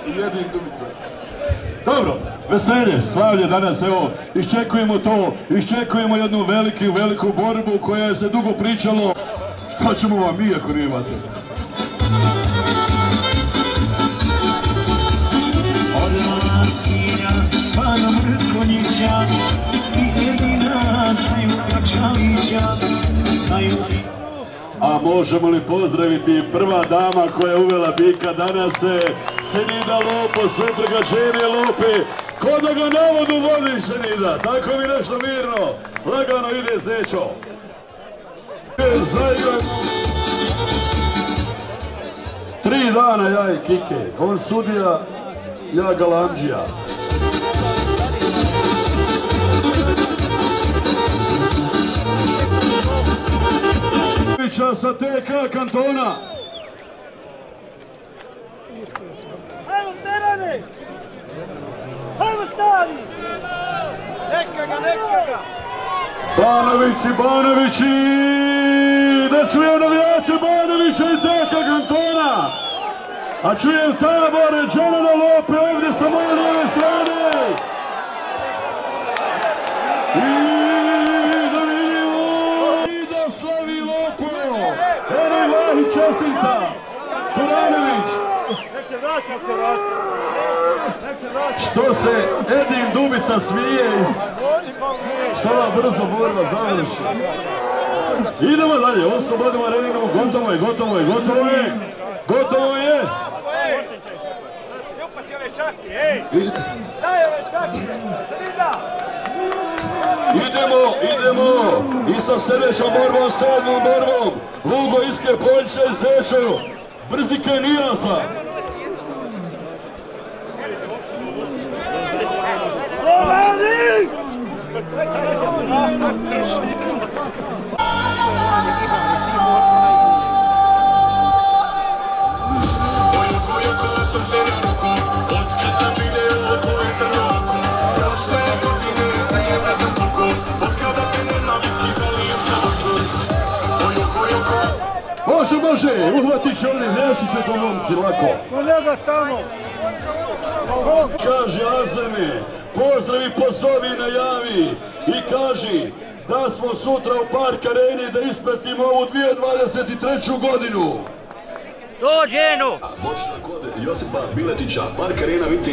Jedin Dubica. Dobro, veselje, slavlje danas, evo, iščekujemo to, iščekujemo jednu veliku borbu koja se dugo pričalo. Šta ćemo vam mi ako ne imate? Odmah svinja, Bana Mrkonjića, svi jedina znaju Kačalića, znaju. A možemo li pozdraviti prva dama koja je uvela bika danas, Senida Lopo, supruga Dženije Lope. Ko da ga na vodu vodi, Senida, tako mi nešto mirno, lagano ide Zećo. Zaigramo 3 dana ja i Kike, on sudija, ja galamđija. Sa TK Kantona. Hajmo Terane! Hajmo stavi! Neka ga! Banovići! Da čujem navijače Banovića i TK Kantona! A čujem tabor Đanana Lope ovdje sa moje lijeve strane! Eno čestita! Turanović! Što se Edin Dubica smije iz... Što ova brzo borba završi? Idemo dalje, oslobodimo arenu, gotovo je! Idemo! I sa sljedećom borbom, 7. borbom, Lugo Iske Poljče i Zečo, Brzike Nijasa. Može, uhvatit će oni, riješit će to momci, lako. Kolega tamo! Kaži Azemi, pozdravi, pozovi, najavi i kaži da smo sutra u Park Areni da ispratimo ovu 2023. godinu. Dođenu! Bočna kod Josipa Biletića, Park Arena